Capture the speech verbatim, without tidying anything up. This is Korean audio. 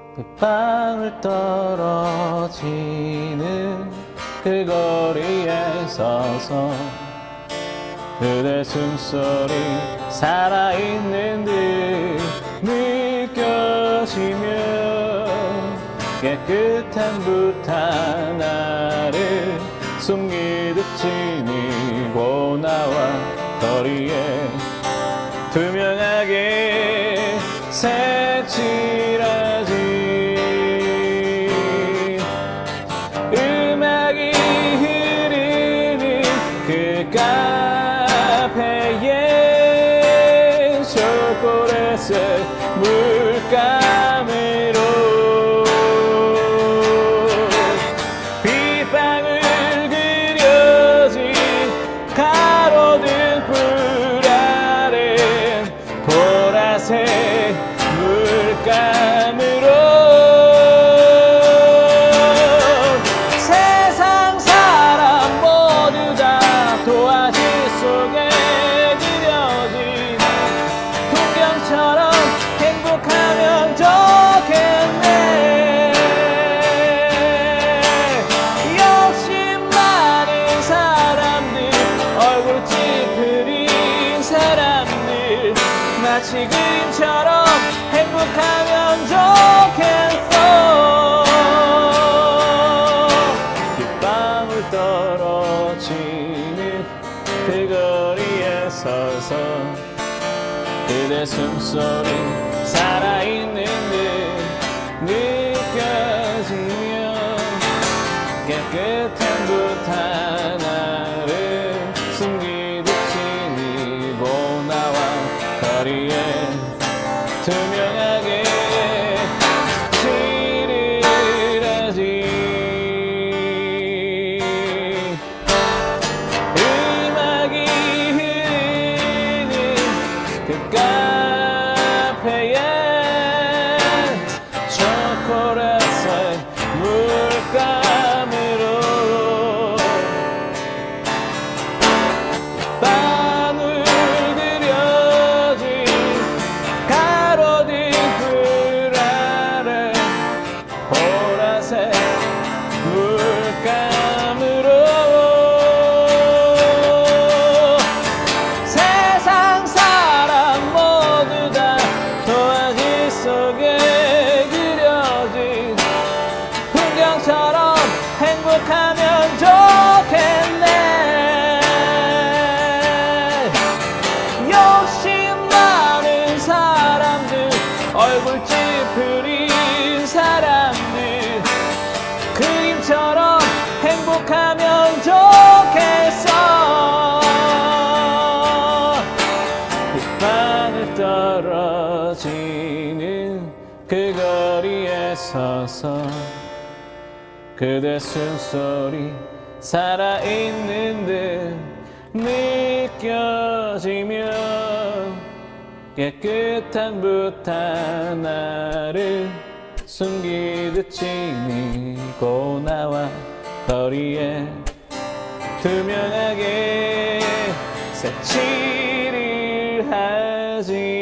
빗방울 떨어지는 그 거리에 서서 그대 숨소리 살아있는 듯 느껴지며 깨끗한 붓 하나를 숨기듯 지니고 나와 거리에 투명하게 색칠하지. 음악이 흐르는 그 카페에 초콜릿의 물감으로 빗방울 그려진 가로등 불 아래 보라색 물감으로 세상 사람 모두 다 도화지 속에 그려진 풍경처럼 행복하면 좋겠네. 욕심 많은 사람들, 얼굴 찌푸린 사람들, 마치 그림처럼 행복하면 좋겠어. 빗방울 떨어지는 그 거리에 서서 그대 숨소리 살아있는 듯 느껴지며 깨끗한 붓 하나를 숨기듯 지니고 나와 거리에 투명하게 칠을 하지. 음악이 흐르는 그 카페에 초콜릿의 물감으로 방울 그려진 가로등 불 아래 보라색 물감으로 세상 사람 모두 다 도화지 속에 그려진 풍경처럼 행복하면 좋겠네. 욕심 많은 사람들, 얼굴 찌푸린 사람들, 그림처럼 행복하면 좋겠어. 빗방울 떨어지는 그 거리에 서서 그대 숨소리 살아있는 듯 느껴지며 깨끗한 붓 하나를 숨기듯 지니고 나와 거리에 투명하게 색칠을 하지.